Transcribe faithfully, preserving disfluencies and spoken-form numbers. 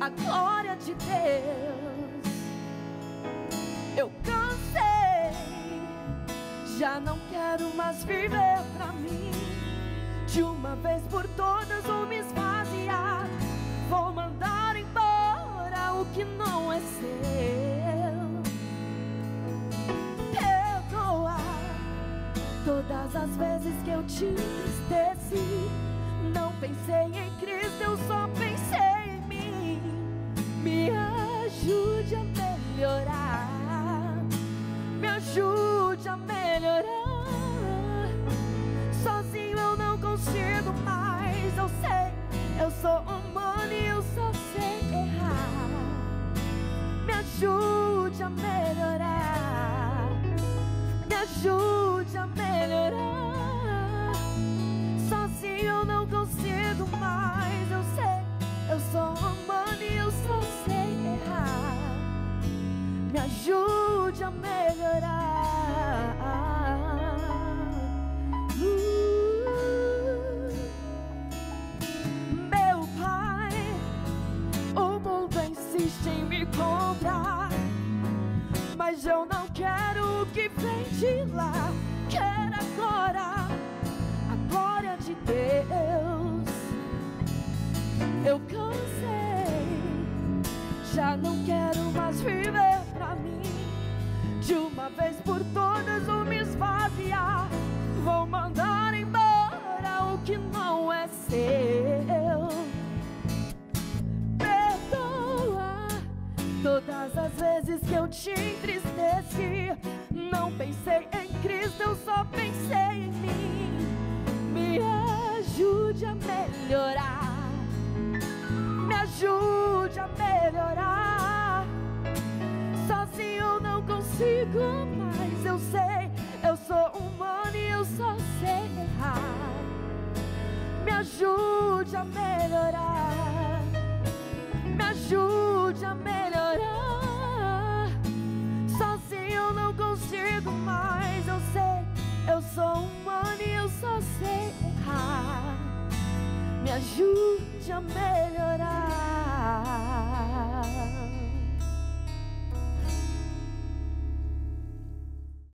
glória de Deus. Eu cansei, já não quero mais viver pra mim. De uma vez por todas vou me esvaziar, vou mandar embora o que não é seu. Perdoa todas as vezes que eu te entristeci. Não pensei em Cristo, eu só pensei em mim. Me ajude a melhorar, me ajude a melhorar. Sozinho eu não consigo mais, eu sei, eu sou humano e eu só sei errar. Me ajude a melhorar, me ajude a melhorar. Sozinho eu não consigo mais, eu sei, eu sou humano e eu só sei errar. Me ajude a melhorar. uh, Meu pai, o mundo insiste em me comprar, mas eu não quero o que vem de lá. Quero agora a glória de Deus. Eu cansei, já não quero mais viver pra mim. De uma vez por todas vou me esvaziar, vou mandar embora o que não é seu. Perdoa todas as vezes que eu te entristeci. Não pensei em Cristo, eu só pensei em mim. Me ajude a melhorar, me ajude a melhorar. Sozinho eu não consigo mais, eu sei, eu sou humano e eu só sei errar. Me ajude a melhorar, me ajude a melhorar. Sozinho eu não consigo mais, eu sei, eu sou humano e eu só sei errar. Me ajude a melhorar.